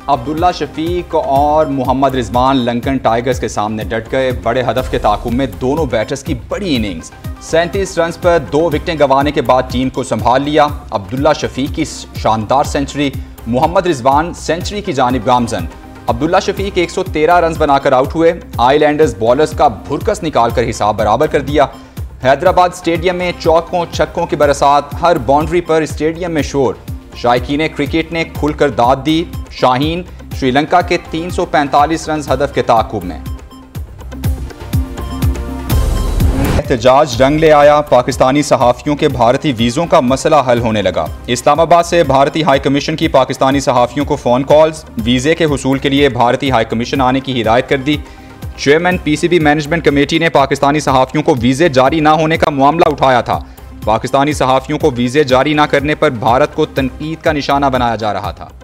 अब्दुल्ला शफीक और Mohammad Rizwan Lankan tigers के सामने डट गए। बड़े हदफ के ताकुब में दोनों बैटर्स की बड़ी इनिंग्स। 37 रन पर 2 विकेटें गंवाने के बाद टीम को संभाल लिया। अब्दुल्ला शफीक की शानदार सेंचुरी, मोहम्मद रिजवान सेंचुरी की जानिब गामजन। अब्दुल्ला शफीक 113 रन बनाकर आउट हुए। आइलैंडर्स बॉलर्स का भुरकस निकालकर हिसाब बराबर कर दिया। हैदराबाद स्टेडियम में चौकों छक्कों की बरसात, हर बाउंड्री पर स्टेडियम में शोर। शायकीन क्रिकेट ने खुलकर दाद दी। शाहीन श्रीलंका के 345 रन हदफ के ताकुब में। एहतजाज रंग ले आया। पाकिस्तानी सहाफ़ियों के भारतीय वीज़ों का मसला हल होने लगा। इस्लामाबाद से भारतीय हाई कमीशन की पाकिस्तानी सहाफ़ियों को फ़ोन कॉल्स। वीज़े के हुसूल के लिए भारतीय हाई कमीशन आने की हिदायत कर दी। चेयरमैन पीसीबी मैनेजमेंट कमेटी ने पाकिस्तानी सहाफ़ियों को वीज़े जारी ना होने का मामला उठाया था। पाकिस्तानी सहाफ़ियों को वीज़े जारी ना करने पर भारत को तनकीद का निशाना बनाया जा रहा था।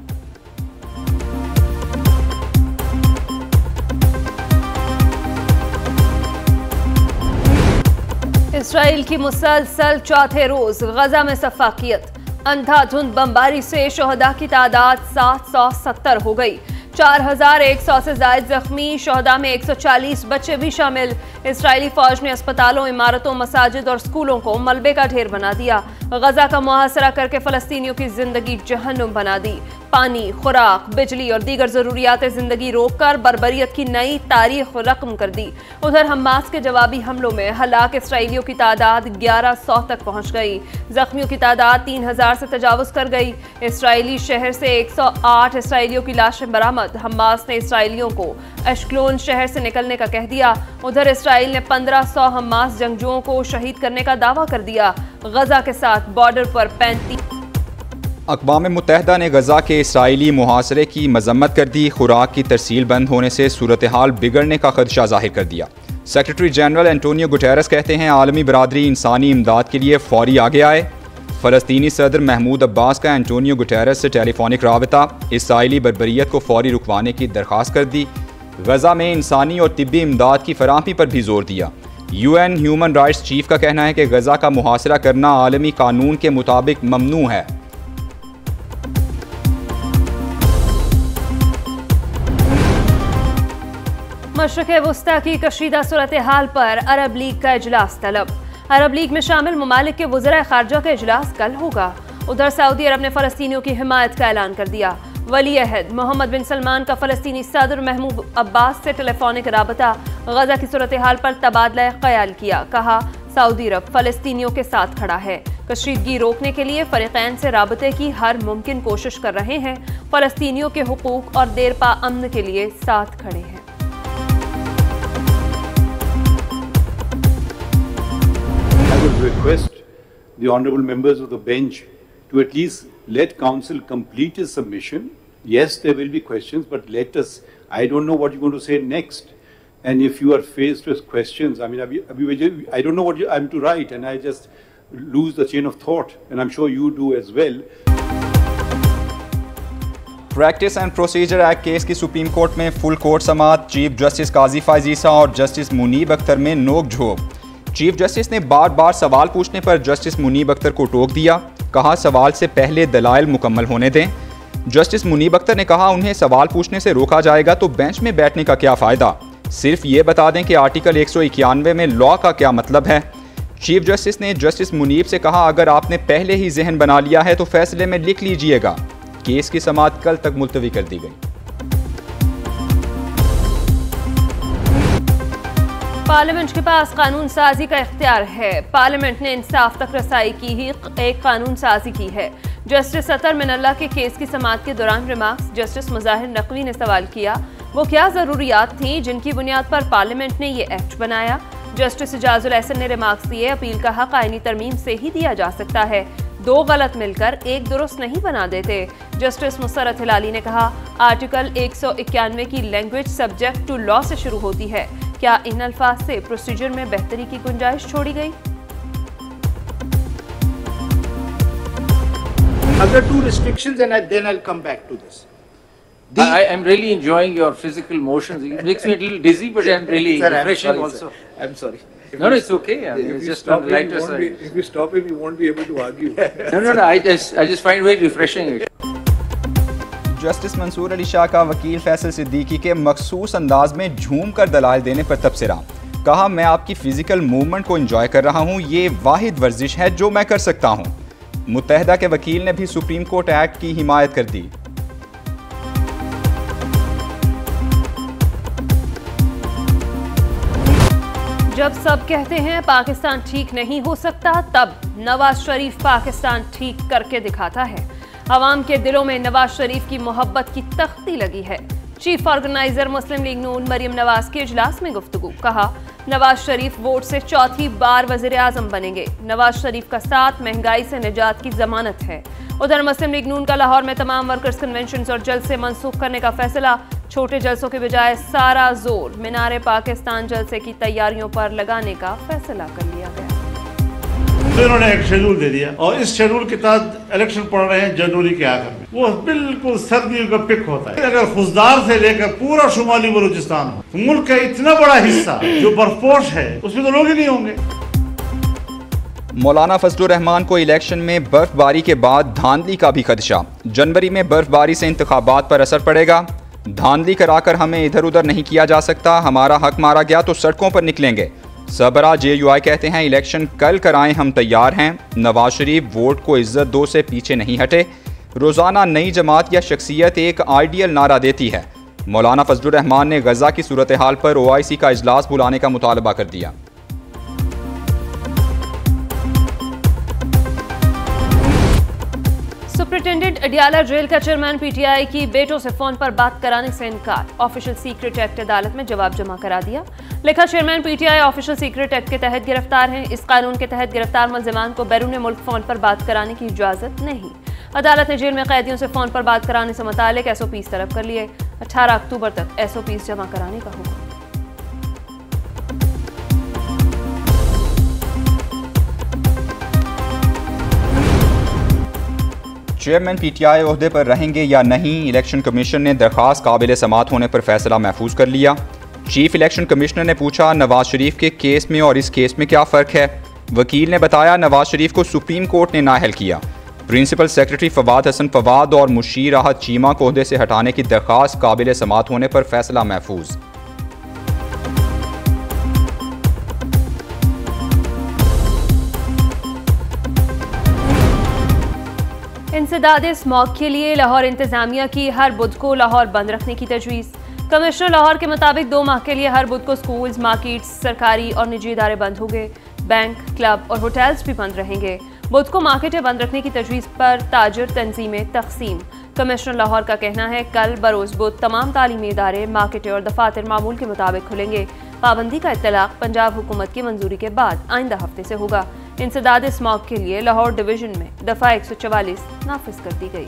इसराइल की मुसलसल चौथे रोज गजा में सफाकियत। अंधाधुंध बमबारी से शोहदा की तादाद 770 हो गई। 4100 से ज्यादा जख्मी, शोहदा में 140 बच्चे भी शामिल। इसराइली फौज ने अस्पतालों, इमारतों, मसाजिद और स्कूलों को मलबे का ढेर बना दिया। गजा का मुहासरा करके फलस्तीनियों की जिंदगी जहन्नुम बना दी। पानी, खुराक, बिजली और दीगर जरूरियात जिंदगी रोककर बर्बरियत की नई तारीख रकम कर दी। उधर हमास के जवाबी हमलों में हलाक इसराइलियों की तादाद 1100 तक पहुंच गई। जख्मियों की तादाद 3000 से तजावुज कर गई। इसराइली शहर से 108 इसराइलियों की लाशें बरामद। हमास ने इसराइलियों को अशक्लोन शहर से निकलने का कह दिया। उधर इसराइल ने 1500 हमास जंगजुओं को शहीद करने का दावा कर दिया। गजा के साथ बॉर्डर पर 35। अक़वाम मुत्तहिदा ने गजा के इसराइली मुहासरे की मजम्मत कर दी। खुराक की तरसील बंद होने से सूरत हाल बिगड़ने का खदशा जाहिर कर दिया। सेक्रेटरी जनरल एंटोनियो गुटेरेस कहते हैं आलमी बरादरी इंसानी इमदाद के लिए फौरी आगे आए। फ़लस्तीनी सदर महमूद अब्बास का एंटोनियो गुटेरेस से टेलीफोनिक राबता। इसराइली बर्बरियत को फौरी रुकवाने की दरख्वास्त कर दी। गजा में इंसानी और तिब्बी इमदाद की फराहमी पर भी जोर दिया। UN ह्यूमन राइट्स चीफ का कहना है कि गजा का मुहासरा करना आलमी कानून के मुताबिक ममनू है। मशरिक़ वुस्ता की कशीदा सूरत हाल पर अरब लीग का इजलास तलब। अरब लीग में शामिल ममालिक के वज़राए ख़ारजा का इजलास कल होगा। उधर सऊदी अरब ने फ़लस्तीनियों की हिमायत का ऐलान कर दिया। वली अहद मोहम्मद बिन सलमान का फ़लस्तीनी सदर महमूद अब्बास से टेलीफोनिक राबता। गजा की सूरत हाल पर तबादला ख्याल किया। कहा सऊदी अरब फ़लस्तीनियों के साथ खड़ा है। कशीदगी रोकने के लिए फ़रीक़ैन से राबते की हर मुमकिन कोशिश कर रहे हैं। फ़लस्तीनियों के हुकूक और देरपा अमन के लिए साथ खड़े हैं। I would request the honourable members of the bench to at least let council complete his submission. Yes, there will be questions, but let us, I don't know what you're going to say next. And if you are faced with questions, I mean, I don't know what I'm to write, and I just lose the chain of thought, and I'm sure you do as well. Practice and procedure act case की supreme court में full court समाअत। Chief justice Qazi Faez Isa और justice Munib Akhtar में नोक झोंक। Chief justice ने बार बार सवाल पूछने पर जस्टिस मुनीब अख्तर को टोक दिया। कहा सवाल से पहले दलाइल मुकम्मल होने दें। जस्टिस मुनीब अख्तर ने कहा उन्हें सवाल पूछने से रोका जाएगा तो बेंच में बैठने का क्या फ़ायदा, सिर्फ ये बता दें कि आर्टिकल 191 में लॉ का क्या मतलब है। चीफ जस्टिस ने जस्टिस मुनीब से कहा अगर आपने पहले ही जहन बना लिया है तो फैसले में लिख लीजिएगा। केस की समाअत कल तक मुलतवी कर दी गई। पार्लियामेंट के पास कानून साजी का इख्तियार है। पार्लियामेंट ने इंसाफ तक रसाई की ही एक कानून साजी की है। जस्टिस अतर मिनल्ला के केस की समाअत के दौरान रिमार्क्स जस्टिस मुजाहिर नकवी ने सवाल किया वो क्या जरूरियात थी जिनकी बुनियाद पर पार्लियामेंट ने ये एक्ट बनाया। जस्टिस इजाजुल एहसन ने रिमार्क्स दिए अपील का हक आईनी तरमीम से ही दिया जा सकता है, 2 गलत मिलकर एक दुरुस्त नहीं बना देते। जस्टिस मुसरत हिलाली ने कहा आर्टिकल 191 की लैंग्वेज सब्जेक्ट टू लॉ से शुरू होती है, क्या इन अल्फाज से प्रोसीजर में बेहतरी की गुंजाइश छोड़ी गई? Other 2 restrictions and then I'll come back to this. I am really enjoying your physical motions. It makes me a little dizzy, but I'm really refreshing also. I'm sorry. No, it's okay. It's just on the lighter side. If you stop him, you won't be able to argue. No. I just find it very refreshing. Justice Mansoor Ali Shah का वकील फैसल सिद्दीकी के मखसूस अंदाज में झूम कर दलाल देने पर तबसरा। कहा, मैं आपकी फिजिकल मूवमेंट को एंजॉय कर रहा हूँ, ये वाहिद वर्जिश है जो मैं कर सकता हूँ। मुत्तहदा के वकील ने भी सुप्रीम कोर्ट एक्ट की हिमायत कर दी। जब सब कहते हैं पाकिस्तान ठीक नहीं हो सकता, तब नवाज शरीफ पाकिस्तान ठीक करके दिखाता है। अवाम के दिलों में नवाज शरीफ की मोहब्बत की तख्ती लगी है। चीफ ऑर्गेनाइजर मुस्लिम लीग नून मरियम नवाज के इजलास में गुफ्तगू। कहा, नवाज शरीफ वोट से चौथी बार वजीर आजम बनेंगे। नवाज शरीफ का साथ महंगाई से निजात की जमानत है। उधर मुस्लिम लीग नून का लाहौर में तमाम वर्कर्स कन्वेंशन और जलसे मनसूख करने का फैसला। छोटे जलसों के बजाय सारा जोर मीनारे पाकिस्तान जलसे की तैयारियों पर लगाने का फैसला कर लिया गया। तो इन्होंने एक शेड्यूल दे दिया और इस शेड्यूल के तहत इलेक्शन पड़ रहे हैं जनवरी के आखिर में। वो बिल्कुल सर्दियों का पिक होता है। अगर खुशदार से लेकर पूरा शुमाली बलूचिस्तान हो तो मुल्क का इतना बड़ा हिस्सा जो बर्फपोश है उसमें तो लोग ही नहीं होंगे। मौलाना फजलुर रहमान को इलेक्शन में बर्फबारी के बाद धांधली का भी खदशा। जनवरी में बर्फबारी से इंतखाबात पर असर पड़ेगा। धांधली कराकर हमें इधर उधर नहीं किया जा सकता। हमारा हक मारा गया तो सड़कों पर निकलेंगे। सबरा JUI कहते हैं, इलेक्शन कल कराएं, हम तैयार हैं। नवाज शरीफ वोट को इज्जत दो से पीछे नहीं हटे। रोज़ाना नई जमात या शख्सियत एक आइडियल नारा देती है। मौलाना फजलुर रहमान ने गजा की सूरत हाल पर OIC का इजलास बुलाने का मुतालबा कर दिया। सुप्रिंटेंडेंट अडियाला जेल का चेयरमैन PTI की बेटों से फोन पर बात कराने से इनकार। ऑफिशियल सीक्रेट एक्ट अदालत में जवाब जमा करा दिया। लिखा, chairman PTI official secret act के तहत गिरफ्तार हैं। इस कानून के तहत गिरफ्तार मुल्जिमान को बैरून मुल्क फोन पर बात कराने की इजाजत नहीं। अदालत ने जेल में कैदियों से फोन पर बात कराने से मुतालिक SOPs तलब कर लिए। 18 अक्टूबर तक SOPs जमा कराने का हुक्म। चेयरमैन PTI ओहदे पर रहेंगे या नहीं, इलेक्शन कमीशन ने दरख्वास्त काबिल समात होने पर फैसला महफूज कर लिया। चीफ इलेक्शन कमिश्नर ने पूछा, नवाज शरीफ के केस में और इस केस में क्या फ़र्क है। वकील ने बताया, नवाज शरीफ को सुप्रीम कोर्ट ने नाअहल किया। प्रिंसिपल सेक्रेटरी फवाद हसन फवाद और मुशीर राहत चीमा को ओहदे से हटाने की दरख्वास्त काबिल समात होने पर फैसला महफूज। इंसदादे स्मॉग के लिए लाहौर इंतजामिया की हर बुध को लाहौर बंद रखने की तजवीज़। कमिश्नर लाहौर के मुताबिक 2 माह के लिए हर बुध को स्कूल्स, मार्केट्स, सरकारी और निजी इदारे बंद होंगे। बैंक, क्लब और होटल्स भी बंद रहेंगे। बुध को मार्केटें बंद रखने की तजवीज़ पर ताजर तंजीमें तकसीम। कमिश्नर लाहौर का कहना है, कल बरोज़ बुध तमाम तालीमी इदारे, मार्केटें और दफातर मामूल के मुताबिक खुलेंगे। पाबंदी का इत्तलाक पंजाब हुकूमत की मंजूरी के बाद आइंदा हफ्ते से होगा। इंसदाद स्मॉग के लिए लाहौर डिवीजन में दफ़ा 144 नाफिज कर दी गई।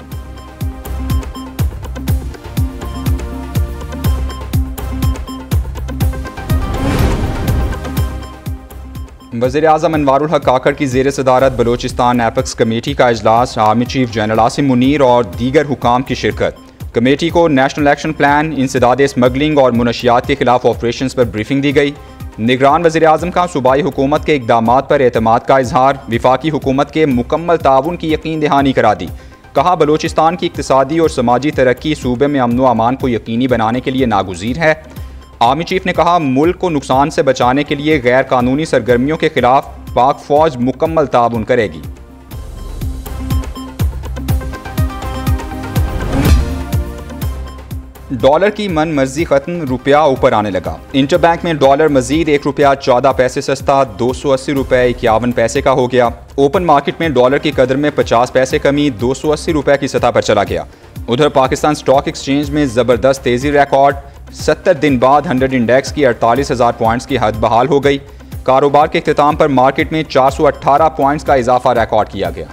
वज़ीर आज़म अनवारुल हक काकड़ की ज़ेर सदारत बलोचिस्तान एपेक्स कमेटी का इजलास, army chief general Asim Munir और दीगर हुकाम की शिरकत। कमेटी को नेशनल एक्शन प्लान, इंसदाद स्मगलिंग और मुनशियात के खिलाफ ऑपरेशन पर ब्रीफिंग दी गई। निगरान वज़ीर आज़म का सूबाई हुकूमत के इक़दामात पर एतमाद का इजहार, विफाकी हुकूमत के मुकम्मल ताउन की यकीन दहानी करा दी। कहा, बलोचिस्तान की इक़्तिसादी और समाजी तरक्की सूबे में अमन व अमान को यकीनी बनाने के लिए नागुज़ीर है। आर्मी चीफ ने कहा, मुल्क को नुकसान से बचाने के लिए गैर कानूनी सरगर्मियों के खिलाफ पाक फौज मुकम्मल ताउन करेगी। डॉलर की मन मर्जी खत्म, रुपया ऊपर आने लगा। इंटरबैंक में डॉलर मजीद 1 रुपया 14 पैसे सस्ता 280 रुपये 51 पैसे का हो गया। ओपन मार्केट में डॉलर की कदर में 50 पैसे कमी 280 रुपये की सतह पर चला गया। उधर पाकिस्तान स्टॉक एक्सचेंज में ज़बरदस्त तेज़ी रिकॉर्ड, 70 दिन बाद 100 इंडेक्स की 48,000 पॉइंट्स की हद बहाल हो गई। कारोबार के इख्तिताम पर मार्केट में 418 पॉइंट्स का इजाफा रिकॉर्ड किया गया।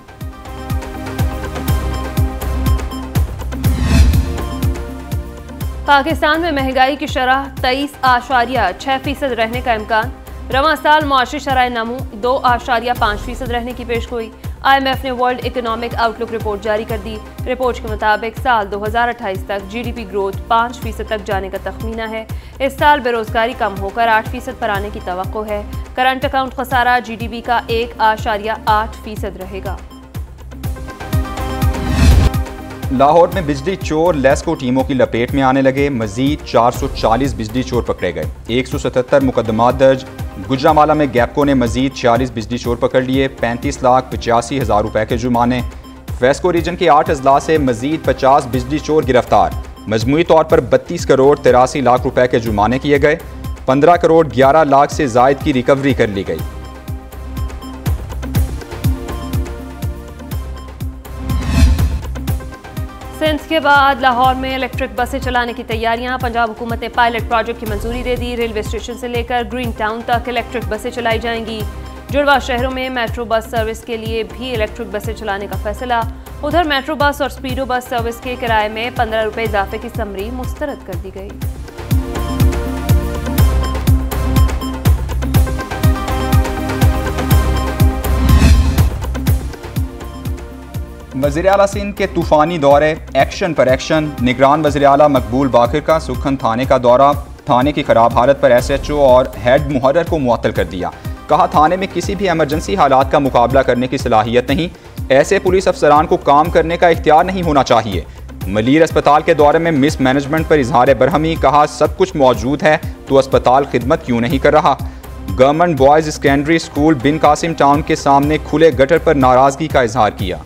पाकिस्तान में महंगाई की शरह 23.6% रहने का इम्कान। रवां साल मुआशी शरह नमू 2.5% रहने की पेशगोई। IMF ने वर्ल्ड इकोनॉमिक आउटलुक रिपोर्ट जारी कर दी। रिपोर्ट के मुताबिक साल 2028 तक GDP ग्रोथ 5% तक जाने का तखमीना है। इस साल बेरोजगारी कम होकर 8% पर आने की तवक्को है। करंट अकाउंट खसारा GDP का 1.8% रहेगा। लाहौर में बिजली चोर लेस्को टीमों की लपेट में आने लगे। मजीद 440 बिजली चोर पकड़े गए। 177 मुकदमात दर्ज। गुजरांवाला में गैपको ने मजीद 46 बिजली चोर पकड़ लिए। 35,85,000 रुपए के जुर्माने। वेस्को रीजन के 8 अजला से मजीद 50 बिजली चोर गिरफ्तार। मजमूई तौर पर 32 करोड़ 83 लाख रुपए के जुर्माने किए गए। 15 करोड़ 11 लाख से जायद की रिकवरी कर ली गई। सिंध के बाद लाहौर में इलेक्ट्रिक बसें चलाने की तैयारियां। पंजाब हुकूमत ने पायलट प्रोजेक्ट की मंजूरी दे दी। रेलवे स्टेशन से लेकर ग्रीन टाउन तक इलेक्ट्रिक बसें चलाई जाएंगी। जुड़वा शहरों में मेट्रो बस सर्विस के लिए भी इलेक्ट्रिक बसें चलाने का फैसला। उधर मेट्रो बस और स्पीडो बस सर्विस के किराए में 15 रुपये इजाफे की समरी मुस्तरद कर दी गई। वज़ीर आला सिंध के तूफ़ानी दौरे, एक्शन पर एक्शन। निगरान वज़ीर आला मकबूल बाकिर का सुखन थाने का दौरा। थाने की खराब हालत पर SHO और हेड मुहर्रर को मुअत्तल कर दिया। कहा थाने में किसी भी एमरजेंसी हालात का मुकाबला करने की सलाहियत नहीं। ऐसे पुलिस अफसरान को काम करने का इख्तियार नहीं होना चाहिए। मलीर अस्पताल के दौरे में मिस मैनेजमेंट पर इजहार बरहमी। कहा सब कुछ मौजूद है तो अस्पताल खिदमत क्यों नहीं कर रहा। Government boys secondary school Bin Qasim town के सामने खुले गटर पर नाराजगी का इजहार किया।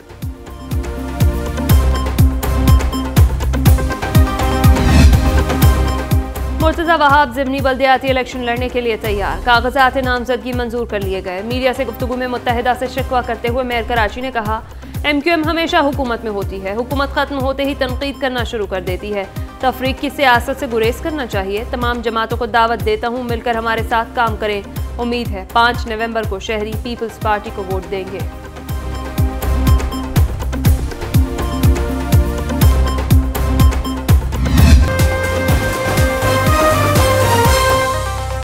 मुर्तज़ा वहाब ज़िमनी बल्दियाती इलेक्शन लड़ने के लिए तैयार। कागजात नामजदगी मंजूर कर लिए गए। मीडिया से गुफ्तगू में मुत्तहिदा से शिकवा करते हुए मेयर कराची ने कहा MQM हमेशा हुकूमत में होती है। हुकूमत खत्म होते ही तनकीद करना शुरू कर देती है। तफरीक की सियासत से गुरेज करना चाहिए। तमाम जमातों को दावत देता हूँ मिलकर हमारे साथ काम करें। उम्मीद है 5 नवंबर को शहरी पीपल्स पार्टी को वोट देंगे।